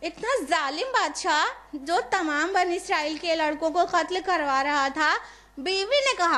اتنا ظالم بادشاہ جو تمام بنی اسرائیل کے لڑکوں کو قتل کروا رہا تھا، بیوی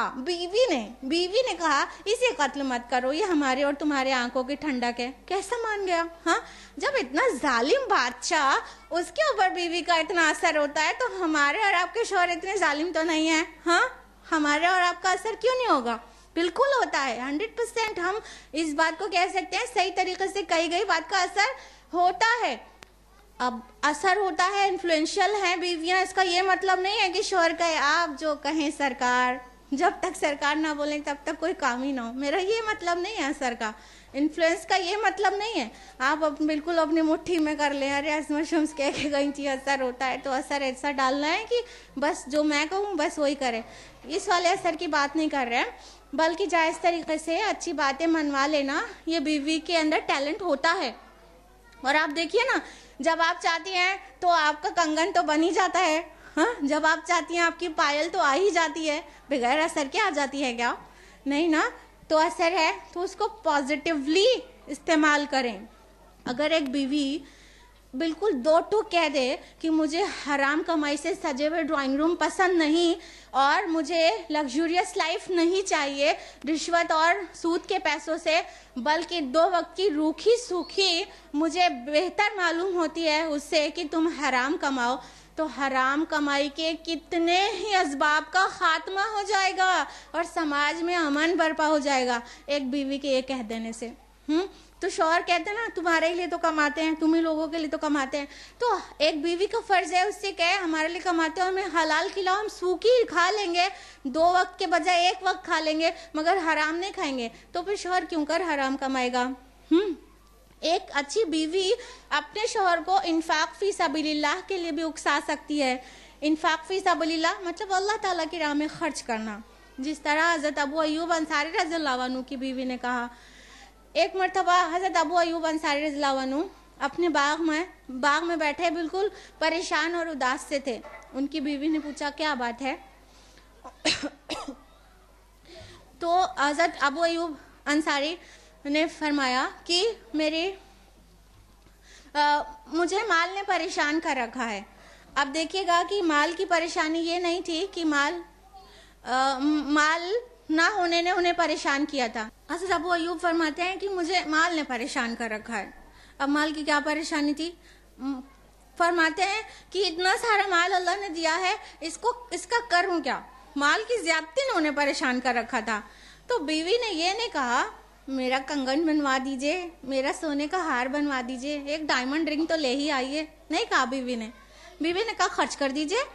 نے کہا اسے قتل مت کرو، یہ ہمارے اور تمہارے آنکھوں کی ٹھنڈک ہے. کیسا مان گیا؟ ہاں، جب اتنا ظالم بادشاہ اس کے اوپر بیوی کا اتنا اثر ہوتا ہے تو ہمارے اور آپ کے شوہر اتنے ظالم تو نہیں ہیں. ہاں، ہمارے اور آپ کا اثر کیوں نہیں ہوگا؟ بالکل ہوتا ہے. 100% ہم اس بات کو کہہ سکتے ہیں، صحیح طریقے سے کہی گئی بات کا اثر ہوتا ہے. اب اثر ہوتا ہے، انفلوئنشل ہیں بیویاں، اس کا یہ مطلب نہیں ہے کہ شوہر کہے آپ جو کہیں سرکار، جب تک سرکار نہ بولیں تب تک کوئی کام ہی نہ ہو. میرا یہ مطلب نہیں ہے اثر کا، انفلوئنس کا یہ مطلب نہیں ہے آپ بالکل اپنی مٹھی میں کر لیں. ارے عصمت شمس کہہ کے گئی تھی اثر ہوتا ہے، تو اثر ایسا ڈالنا ہے کہ بس جو میں کہوں بس وہی کرے. اس والے اثر کی بات نہیں کر رہے ہیں، بلکہ جائز طریقے سے اچھی باتیں منوا لینا، یہ بیوی کے اندر ٹیلنٹ ہوتا ہے. اور آپ دیکھیے نا، جب آپ چاہتی ہیں تو آپ کا کنگن تو بن ہی جاتا ہے. ہاں، جب آپ چاہتی ہیں آپ کی پائل تو آ ہی جاتی ہے. بغیر اثر کے آ جاتی ہے کیا؟ نہیں نا. تو اثر ہے تو اس کو پازیٹیولی استعمال کریں. اگر ایک بیوی بالکل دو ٹوک کہہ دے کہ مجھے حرام کمائی سے سجے ہوئے ڈرائنگ روم پسند نہیں اور مجھے لگژریس لائف نہیں چاہیے رشوت اور سود کے پیسوں سے، بلکہ 2 وقت کی روکھی سوکھی مجھے بہتر معلوم ہوتی ہے اس سے کہ تم حرام کماؤ، تو حرام کمائی کے کتنے ہی اسباب کا خاتمہ ہو جائے گا اور سماج میں امن برپا ہو جائے گا ایک بیوی کے یہ کہہ دینے سے. تو شوہر کہتے ہیں نا تمہارے لیے تو کماتے ہیں، تمہیں لوگوں کے لیے تو کماتے ہیں، تو ایک بیوی کا فرض ہے اس سے کہے ہمارے لیے کماتے ہیں، ہمیں حلال کھلاؤ، ہم سوکھی کھا لیں گے، 2 وقت کے بجائے 1 وقت کھا لیں گے مگر حرام نہیں کھائیں گے. تو پھر شوہر کیوں کر حرام کمائے گا؟ ایک اچھی بیوی اپنے شوہر کو انفاق فی سبیل اللہ کے لیے بھی اکسا سکتی ہے. انفاق فی سبیل اللہ مطلب اللہ تعالیٰ کی راہ میں خرچ کرنا، جس طرح حضرت ابو ایوب انصاری رضی اللہ عنہ کی بیوی نے کہا. ایک مرتبہ حضرت ابو ایوب انصاری رضی اللہ عنہ اپنے باغ میں بیٹھے بالکل پریشان اور اداس سے تھے. ان کی بیوی نے پوچھا کیا بات ہے؟ تو حضرت ابو ایوب انصاری نے فرمایا کہ مجھے مال نے پریشان کر رکھا ہے. اب دیکھیے گا کہ مال کی پریشانی یہ نہیں تھی کہ مال نہ ہونے نے انہیں پریشان کیا تھا. حضرت ابو ایوب فرماتے ہیں کہ مجھے مال نے پریشان کر رکھا ہے. اب مال کی کیا پریشانی تھی؟ فرماتے ہیں کہ اتنا سارا مال اللہ نے دیا ہے، اس کا کروں کیا؟ مال کی زیادتی نے انہیں پریشان کر رکھا تھا. تو بیوی نے یہ نہیں کہا میرا کنگن بنوا دیجئے، میرا سونے کا ہار بنوا دیجئے، ایک ڈائمنڈ رنگ تو لے ہی آئیے. نہیں کہا بیوی نے کہا خرچ کر دیجئے.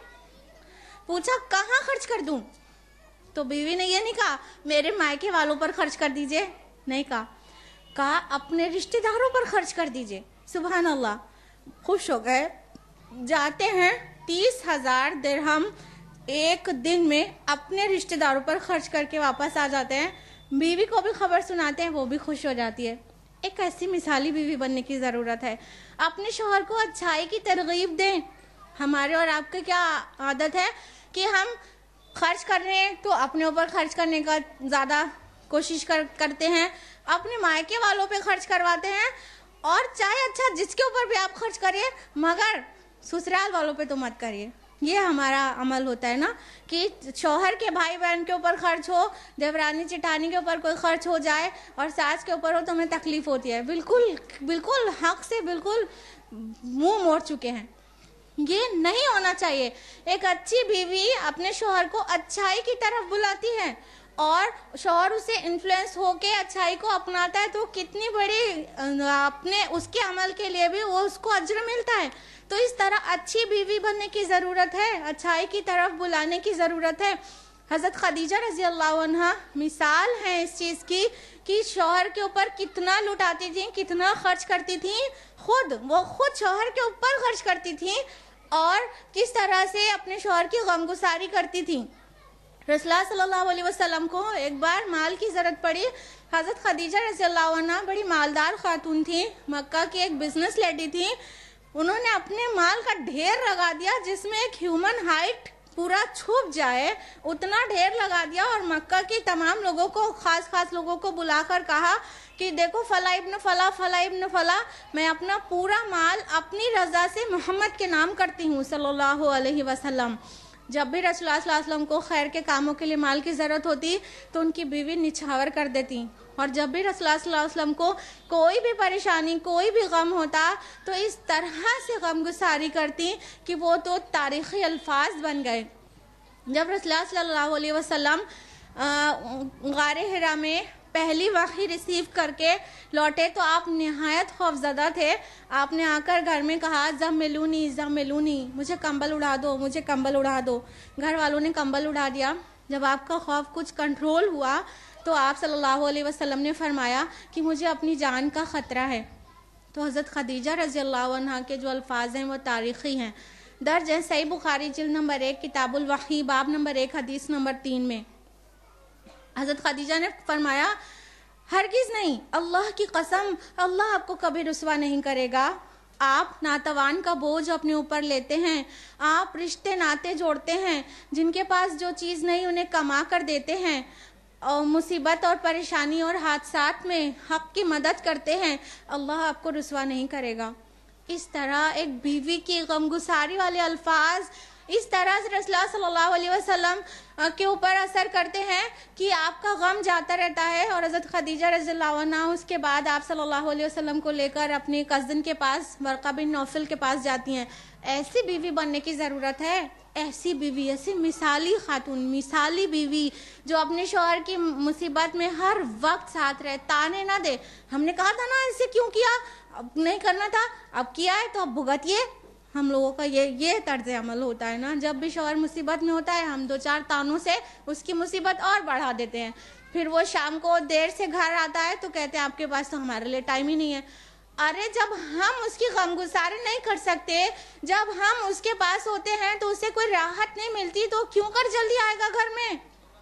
پوچھا کہاں خرچ کر دوں؟ تو بیوی نے یہ نہیں کہا میرے مائکے والوں پر خرچ کر دیجئے. نہیں کہا اپنے رشتہ داروں پر خرچ کر دیجئے. سبحان اللہ. خوش ہو گئے. جاتے ہیں 30,000 درہم ایک دن میں اپنے رشتہ داروں پر خرچ کر کے واپس آ جاتے ہیں. بیوی کو بھی خبر سناتے ہیں، وہ بھی خوش ہو جاتی ہے. ایک ایسی مثالی بیوی بننے کی ضرورت ہے. اپنے شوہر کو اچھائی کی ترغیب دیں. ہمارے اور آپ کی کیا عادت ہے کہ ہم خرچ کر رہے ہیں تو اپنے اوپر خرچ کرنے کا زیادہ کوشش کرتے ہیں، اپنے مائکے والوں پہ خرچ کرواتے ہیں، اور چاہے اچھا جس کے اوپر بھی آپ خرچ کریے مگر سسرال والوں پہ تو مت کریے. یہ ہمارا عمل ہوتا ہے نا کہ شوہر کے بھائی بہن کے اوپر خرچ ہو، دیورانی چٹانی کے اوپر کوئی خرچ ہو جائے اور ساس کے اوپر ہو تو ہمیں تکلیف ہوتی ہے. بالکل حق سے بالکل منہ موڑ چکے ہیں. یہ نہیں ہونا چاہیے. ایک اچھی بیوی اپنے شوہر کو اچھائی کی طرف بلاتی ہے اور شوہر اسے انفلوئنس ہو کے اچھائی کو اپناتا ہے تو کتنی بڑی اپنے اس کے عمل کے لیے بھی وہ اس کو اجر ملتا ہے. تو اس طرح اچھی بیوی بننے کی ضرورت ہے، اچھائی کی طرف بلانے کی ضرورت ہے. حضرت خدیجہ رضی اللہ عنہا مثال ہے اس چیز کی کہ شوہر کے اوپر کتنا لٹاتی تھیں، کتنا خرچ کرتی تھیں. وہ خود شوہر کے اوپر خرچ کرتی تھیں اور کس طرح سے اپنے شوہر کی غمگساری کرتی تھیں. رسول اللہ صلی اللہ علیہ وسلم کو ایک بار مال کی ضرورت پڑی. حضرت خدیجہ رضی اللہ عنہ بڑی مالدار خاتون تھیں، مکہ کی ایک بزنس لیڈی تھیں. انہوں نے اپنے مال کا ڈھیر لگا دیا جس میں ایک ہیومن ہائٹ پورا چھپ جائے اتنا ڈھیر لگا دیا، اور مکہ کے تمام لوگوں کو، خاص خاص لوگوں کو بلا کر کہا کہ دیکھو فلاں ابن فلاں، فلاں ابن فلاں، میں اپنا پورا مال اپنی رضا سے محمد کے نام کرتی ہوں صلی اللہ علیہ وسلم۔ جب بھی رسول اللہ صلی اللہ علیہ وسلم کو خیر کے کاموں کے لیے مال کی ضرورت ہوتی تو ان کی بیوی نچھاور کر دیتی، اور جب بھی رسول اللہ صلی اللہ علیہ وسلم کو کوئی بھی پریشانی، کوئی بھی غم ہوتا تو اس طرح سے غم گساری کرتی کہ وہ تو تاریخی الفاظ بن گئے۔ جب رسول اللہ صلی اللہ علیہ وسلم غار حرا میں پہلی وحی ریسیو کر کے لوٹے تو آپ نہایت خوفزدہ تھے۔ آپ نے آ کر گھر میں کہا زملونی زملونی، مجھے کمبل اڑا دو، مجھے کمبل اڑا دو۔ گھر والوں نے کمبل اڑا دیا۔ جب آپ کا خوف کچھ کنٹرول ہوا تو آپ صلی اللہ علیہ وسلم نے فرمایا کہ مجھے اپنی جان کا خطرہ ہے۔ تو حضرت خدیجہ رضی اللہ عنہا کے جو الفاظ ہیں وہ تاریخی ہیں، درج ہے صحیح بخاری جلد نمبر 1 کتاب الوحی باب نمبر 1 حدیث نمبر 3 میں۔ حضرت خدیجہ نے فرمایا ہرگز نہیں، اللہ کی قسم، اللہ آپ کو کبھی رسوا نہیں کرے گا۔ آپ ناتوان کا بوجھ اپنے اوپر لیتے ہیں، آپ رشتے ناتے جوڑتے ہیں، جن کے پاس جو چیز نہیں انہیں کما کر دیتے ہیں، اور مصیبت اور پریشانی اور حادثات میں حق کی مدد کرتے ہیں، اللہ آپ کو رسوا نہیں کرے گا۔ اس طرح ایک بیوی کی غمگساری والے الفاظ اس طرح سے رسول اللہ صلی اللہ علیہ وسلم کے اوپر اثر کرتے ہیں کہ آپ کا غم جاتا رہتا ہے۔ اور حضرت خدیجہ رضی اللہ عنہ اس کے بعد آپ صلی اللہ علیہ وسلم کو لے کر اپنے کزن کے پاس، ورقہ بن نوفل کے پاس جاتی ہیں۔ ایسی بیوی بننے کی ضرورت ہے، ایسی بیوی، ایسی مثالی خاتون، مثالی بیوی جو اپنے شوہر کی مصیبت میں ہر وقت ساتھ رہے، تانے نہ دے۔ ہم نے کہا تھا نا ایسے کیوں کیا، اب نہیں کرنا تھا، اب کیا ہے تو اب بھگتیے۔ ہم لوگوں کا یہ طرز عمل ہوتا ہے نا، جب بھی شوہر مصیبت میں ہوتا ہے ہم 2-4 تانوں سے اس کی مصیبت اور بڑھا دیتے ہیں۔ پھر وہ شام کو دیر سے گھر آتا ہے تو کہتے ہیں آپ کے پاس تو ہمارے لیے ٹائم ہی نہیں ہے۔ ارے جب ہم اس کی غمگساری نہیں کر سکتے، جب ہم اس کے پاس ہوتے ہیں تو اسے کوئی راحت نہیں ملتی تو کیوں کر جلدی آئے گا گھر میں؟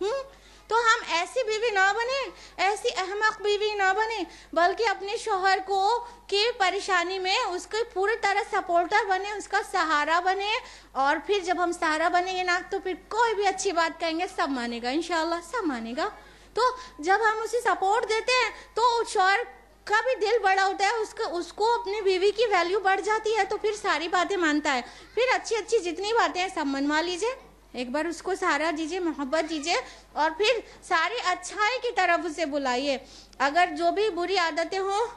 تو ہم ایسی بیوی نہ بنے، ایسی احمق بیوی نہ بنے، بلکہ اپنے شوہر کو کی پریشانی میں اس کے پوری طرح سپورٹر بنے، اس کا سہارا بنے۔ اور پھر جب ہم سہارا بنیں گے نا تو پھر کوئی بھی اچھی بات کہیں گے سب مانے گا، انشاءاللہ سب مانے گا۔ تو جب ہم اسے سپورٹ دیتے ہیں تو شوہر کا بھی دل بڑا ہوتا ہے، اس کو اپنی بیوی کی ویلیو بڑھ جاتی ہے، تو پھر ساری باتیں مانتا ہے۔ پھر اچھی جتنی باتیں ہیں سب منوا لیجئے، ایک بار اس کو سہارا دیجئے، محبت دیجئے، اور پھر ساری اچھائی کی طرف اسے بلائیے۔ اگر جو بھی بری عادتیں ہوں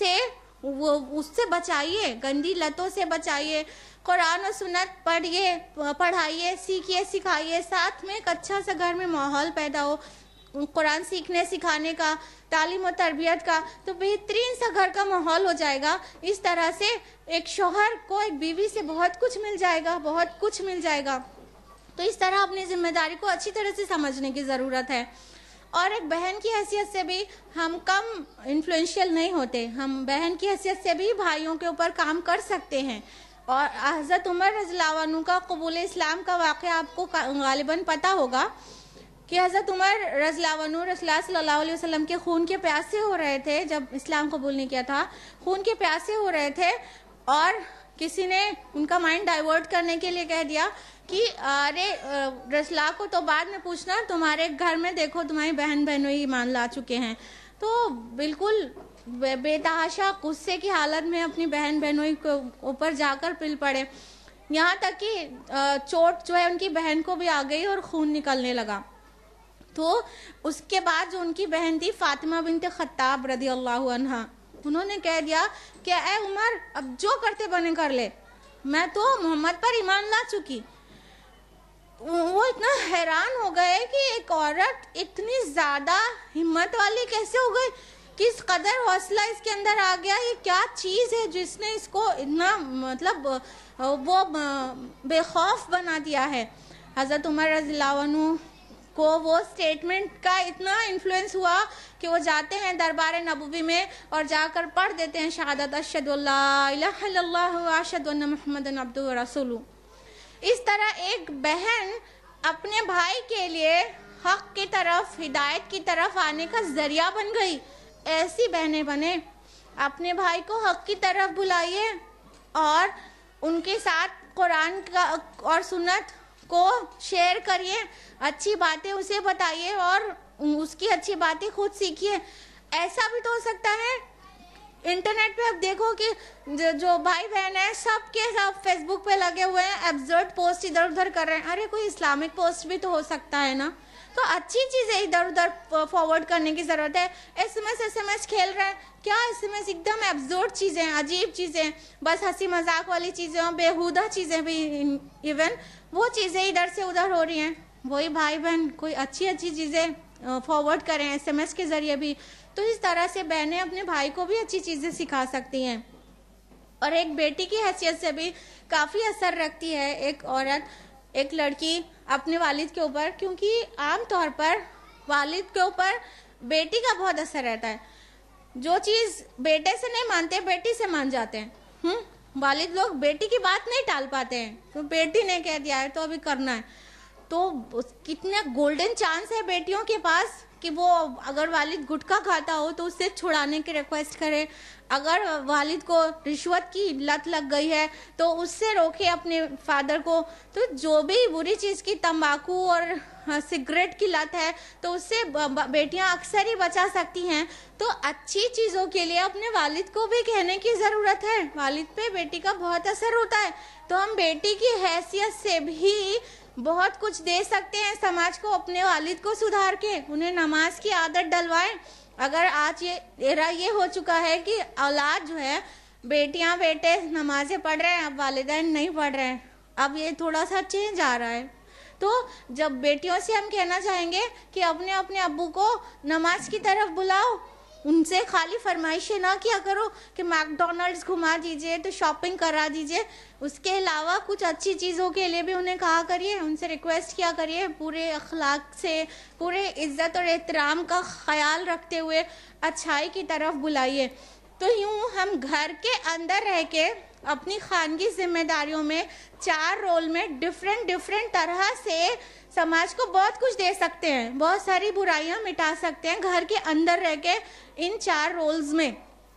اس سے بچائیے، گندی لتوں سے بچائیے، قرآن و سنت پڑھائیے، سیکھیے، سکھائیے، ساتھ میں ایک اچھا سا گھر میں ماحول پیدا ہو قرآن سیکھنے سکھانے کا، تعلیم و تربیت کا، تو بہترین سا گھر کا ماحول ہو جائے گا۔ اس طرح سے ایک شوہر کو ایک بیوی سے بہت کچھ مل جائے گا، بہت کچھ مل جائے گا۔ تو اس طرح اپنی ذمہ داری کو اچھی طرح سے سمجھنے کی ضرورت ہے۔ اور ایک بہن کی حیثیت سے بھی ہم کم انفلوئنشیل نہیں ہوتے، ہم بہن کی حیثیت سے بھی بھائیوں کے اوپر کام کر سکتے ہیں۔ اور حضرت عمر رضی اللہ عنہ کا قبول اسلام کا واقعہ آپ کو غالباً پتہ ہوگا کہ حضرت عمر رضی اللہ عنہ رسول اللہ صلی اللہ علیہ وسلم کے خون کے پیاسے ہو رہے تھے، جب اسلام قبول نہیں کیا تھا، خون کے پیاسے ہو رہے تھے، اور کسی نے ان کا مائنڈ ڈائیورٹ کرنے کے لیے کہہ دیا کہ ارے رسول اللہ کو تو بعد میں پوچھنا، تمہارے گھر میں دیکھو تمہاری بہنوں ایمان لا چکے ہیں۔ تو بالکل بے تحاشا غصے کی حالت میں اپنی بہنوں کے اوپر جا کر پل پڑے، یہاں تک کہ چوٹ جو ہے ان کی بہن کو بھی آ گئی اور خون نکلنے لگا۔ تو اس کے بعد جو ان کی بہن تھی فاطمہ بنت خطاب رضی اللہ عنہا، انہوں نے کہہ دیا کہ اے عمر اب جو کرتے بنے کر لے، میں تو محمد پر ایمان لا چکی۔ وہ اتنا حیران ہو گئے کہ ایک عورت اتنی زیادہ ہمت والی کیسے ہو گئی، کس قدر حوصلہ اس کے اندر آ گیا، یہ کیا چیز ہے جس نے اس کو اتنا مطلب وہ بے خوف بنا دیا ہے۔ حضرت عمر رضی اللہ عنہ کو وہ سٹیٹمنٹ کا اتنا انفلوئنس ہوا کہ وہ جاتے ہیں دربار نبوی میں اور جا کر پڑھ دیتے ہیں شہادت اشہد ان لا الہ الا اللہ و اشہد ان محمد عبدہ و رسولہ۔ اس طرح ایک بہن اپنے بھائی کے لیے حق کی طرف، ہدایت کی طرف آنے کا ذریعہ بن گئی۔ ایسی بہنیں بنے، اپنے بھائی کو حق کی طرف بلائیے اور ان کے ساتھ قرآن کا اور سنت को शेयर करिए, अच्छी बातें उसे बताइए और उसकी अच्छी बातें खुद सीखिए। ऐसा भी तो हो सकता है, इंटरनेट पे अब देखो कि जो भाई बहन है सब के सब फेसबुक पे लगे हुए हैं, एब्सर्ड पोस्ट इधर उधर कर रहे हैं। अरे कोई इस्लामिक पोस्ट भी तो हो सकता है ना, तो अच्छी चीजें इधर उधर फॉरवर्ड करने की जरूरत है। एसएमएस खेल रहे हैं, क्या एसएमएस एकदम एब्सर्ड चीजें, अजीब चीजें, बस हंसी मजाक वाली चीजें और बेहुदा चीजें भी, इवन वो चीजें इधर से उधर हो रही हैं। वही भाई बहन कोई अच्छी अच्छी चीजें फॉरवर्ड करें एसएमएस के जरिए भी, तो इस तरह से बहनें अपने भाई को भी अच्छी चीजें सिखा सकती हैं। और एक बेटी की हैसियत से भी काफी असर रखती है एक औरत, एक लड़की अपने वालिद के ऊपर, क्योंकि आम तौर पर वालिद के ऊपर बेटी का बहुत असर रहता है। जो चीज बेटे से नहीं मानते बेटी से मान जाते हैं। वालिद लोग बेटी की बात नहीं टाल पाते हैं, तो बेटी ने कह दिया है तो अभी करना है। तो कितने गोल्डन चांस है बेटियों के पास कि वो अगर वालिद गुटखा खाता हो तो उससे छुड़ाने की रिक्वेस्ट करे, अगर वालिद को रिश्वत की लत लग गई है तो उससे रोके अपने फादर को। तो जो भी बुरी चीज की तंबाकू और सिगरेट की लत है तो उससे बेटियां अक्सर ही बचा सकती हैं। तो अच्छी चीजों के लिए अपने वालिद को भी कहने की जरूरत है। वालिद पे बेटी का बहुत असर होता है, तो हम बेटी की हैसियत से भी बहुत कुछ दे सकते हैं समाज को, अपने वालिद को सुधार के उन्हें नमाज की आदत डलवाएं। अगर आज ये एरा ये हो चुका है कि औलाद जो है, बेटियां बेटे नमाजें पढ़ रहे हैं, अब वालिदैन नहीं पढ़ रहे हैं, अब ये थोड़ा सा चेंज आ रहा है। तो जब बेटियों से हम कहना चाहेंगे कि अपने अपने अब्बू को नमाज की तरफ बुलाओ, उनसे खाली फरमाइशें ना किया करो कि मैकडॉनल्ड्स घुमा दीजिए तो शॉपिंग करा दीजिए, उसके अलावा कुछ अच्छी चीज़ों के लिए भी उन्हें कहा करिए, उनसे रिक्वेस्ट किया करिए, पूरे अखलाक से, पूरे इज्जत और एहतराम का ख्याल रखते हुए अच्छाई की तरफ बुलाइए। तो यूँ हम घर के अंदर रह के अपनी खानगी जिम्मेदारियों में 4 रोल में डिफरेंट तरह से समाज को बहुत कुछ दे सकते हैं, बहुत सारी बुराइयां मिटा सकते हैं घर के अंदर रह के इन 4 रोल्स में।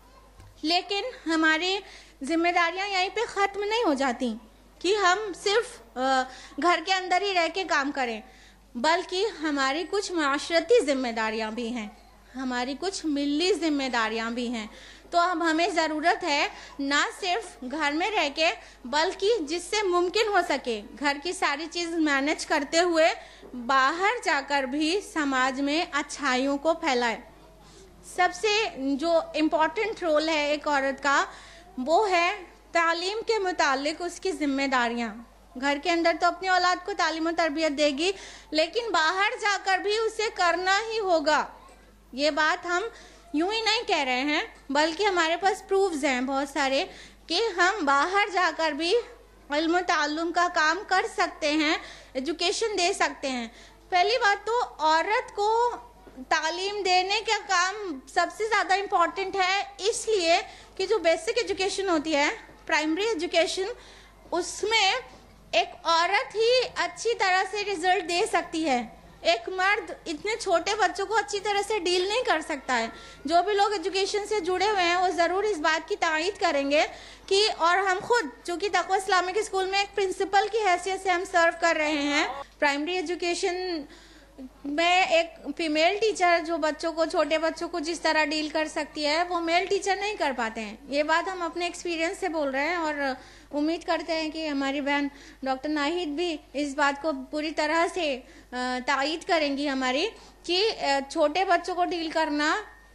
लेकिन हमारी जिम्मेदारियां यहीं पे ख़त्म नहीं हो जाती कि हम सिर्फ घर के अंदर ही रह के काम करें, बल्कि हमारी कुछ माशरती जिम्मेदारियां भी हैं, हमारी कुछ मिली जिम्मेदारियां भी हैं। तो अब हमें ज़रूरत है ना सिर्फ घर में रह के, बल्कि जिससे मुमकिन हो सके घर की सारी चीज़ मैनेज करते हुए बाहर जाकर भी समाज में अच्छाइयों को फैलाए। सबसे जो इम्पोर्टेंट रोल है एक औरत का, वो है तालीम के मुतालिक उसकी जिम्मेदारियाँ। घर के अंदर तो अपनी औलाद को तालीम और तरबियत देगी, लेकिन बाहर जाकर भी उसे करना ही होगा। ये बात हम यूं ही नहीं कह रहे हैं, बल्कि हमारे पास प्रूफ्स हैं बहुत सारे कि हम बाहर जाकर भी इल्म ताल्लुम का काम कर सकते हैं, एजुकेशन दे सकते हैं। पहली बात तो औरत को तालीम देने का काम सबसे ज़्यादा इम्पॉर्टेंट है, इसलिए कि जो बेसिक एजुकेशन होती है, प्राइमरी एजुकेशन, उसमें एक औरत ही अच्छी तरह से रिजल्ट दे सकती है। एक मर्द इतने छोटे बच्चों को अच्छी तरह से डील नहीं कर सकता है। जो भी लोग एजुकेशन से जुड़े हुए हैं वो ज़रूर इस बात की तायीद करेंगे कि, और हम खुद चूँकि तक़वा इस्लामिक स्कूल में एक प्रिंसिपल की हैसियत से हम सर्व कर रहे हैं, प्राइमरी एजुकेशन में एक फीमेल टीचर जो बच्चों को, छोटे बच्चों को जिस तरह डील कर सकती है, वो मेल टीचर नहीं कर पाते हैं। ये बात हम अपने एक्सपीरियंस से बोल रहे हैं और उम्मीद करते हैं कि हमारी बहन डॉक्टर नाहिद भी इस बात को पूरी तरह से तायीद करेंगी हमारी, कि छोटे बच्चों को डील करना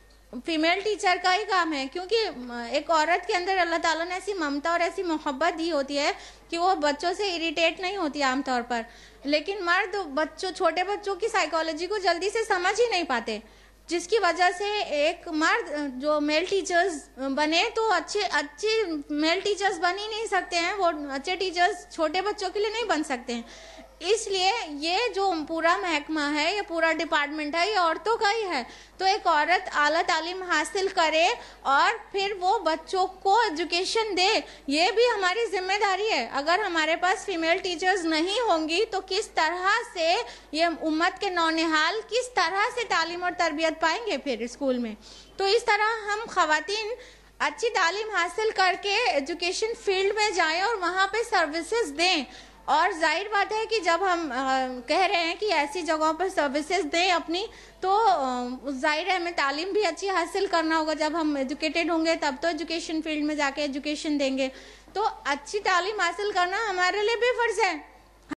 फीमेल टीचर का ही काम है। क्योंकि एक औरत के अंदर अल्लाह ताला ने ऐसी ममता और ऐसी मोहब्बत दी होती है कि वो बच्चों से इरिटेट नहीं होती आमतौर पर, लेकिन मर्द छोटे बच्चों की साइकोलॉजी को जल्दी से समझ ही नहीं पाते, जिसकी वजह से एक मर्द जो मेल टीचर्स बने तो अच्छे मेल टीचर्स बन ही नहीं सकते हैं, वो अच्छे टीचर्स छोटे बच्चों के लिए नहीं बन सकते हैं। इसलिए ये जो पूरा महकमा है, ये पूरा डिपार्टमेंट है, ये औरतों का ही है। तो एक औरत आला तालीम हासिल करे और फिर वो बच्चों को एजुकेशन दे, ये भी हमारी जिम्मेदारी है। अगर हमारे पास फीमेल टीचर्स नहीं होंगी तो किस तरह से ये उम्मत के नौनिहाल किस तरह से तालीम और तरबियत पाएंगे फिर स्कूल में। तो इस तरह हम ख़वातीन अच्छी तालीम हासिल करके एजुकेशन फील्ड में जाएं और वहाँ पे सर्विसेज दें, اور ظاہر بات ہے کہ جب ہم کہہ رہے ہیں کہ ایسی جگہوں پر سروسز دیں اپنی، تو ظاہر ہے ہمیں تعلیم بھی اچھی حاصل کرنا ہوگا. جب ہم ایجوکیٹڈ ہوں گے تب تو ایجوکیشن فیلڈ میں جا کے ایجوکیشن دیں گے. تو اچھی تعلیم حاصل کرنا ہمارے لیے بھی فرض ہے.